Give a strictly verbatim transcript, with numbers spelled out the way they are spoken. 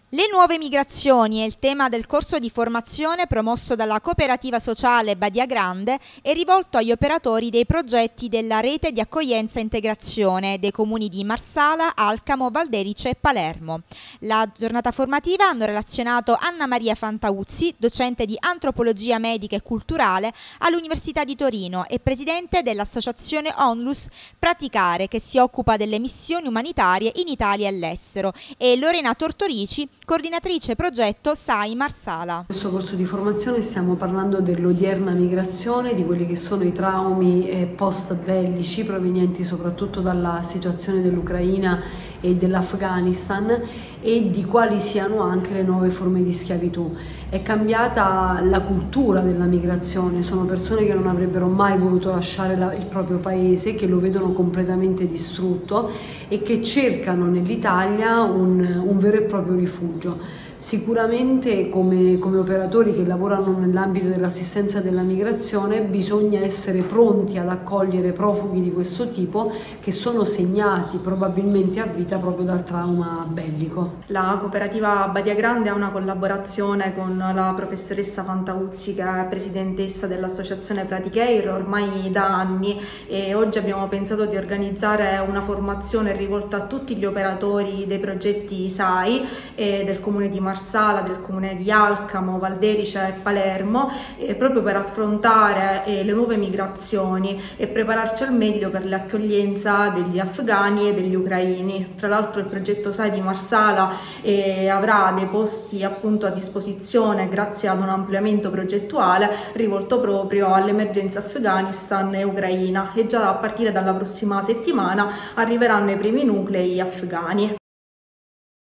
Le nuove migrazioni è il tema del corso di formazione promosso dalla cooperativa sociale Badia Grande e rivolto agli operatori dei progetti della rete di accoglienza e integrazione dei comuni di Marsala, Alcamo, Valderice e Palermo. La giornata formativa hanno relazionato Anna Maria Fantauzzi, docente di antropologia medica e culturale all'Università di Torino e presidente dell'associazione Onlus Praticare, che si occupa delle missioni umanitarie in Italia e all'estero, e Lorena Tortorici, coordinatrice progetto S A I Marsala. In questo corso di formazione stiamo parlando dell'odierna migrazione, di quelli che sono i traumi post bellici provenienti soprattutto dalla situazione dell'Ucraina e dell'Afghanistan e di quali siano anche le nuove forme di schiavitù. È cambiata la cultura della migrazione, sono persone che non avrebbero mai voluto lasciare la, il proprio paese, che lo vedono completamente distrutto e che cercano nell'Italia un, un vero e proprio rifugio. Sicuramente come, come operatori che lavorano nell'ambito dell'assistenza della migrazione bisogna essere pronti ad accogliere profughi di questo tipo che sono segnati probabilmente a vita proprio dal trauma bellico. La cooperativa Badia Grande ha una collaborazione con la professoressa Fantauzzi, che è presidentessa dell'associazione Praticare ormai da anni, e oggi abbiamo pensato di organizzare una formazione rivolta a tutti gli operatori dei progetti S A I e del comune di Marsala, del comune di Alcamo, Valderice e Palermo, eh, proprio per affrontare eh, le nuove migrazioni e prepararci al meglio per l'accoglienza degli afghani e degli ucraini. Tra l'altro il progetto S A I di Marsala eh, avrà dei posti appunto a disposizione grazie ad un ampliamento progettuale rivolto proprio all'emergenza Afghanistan e Ucraina, e già a partire dalla prossima settimana arriveranno i primi nuclei afghani.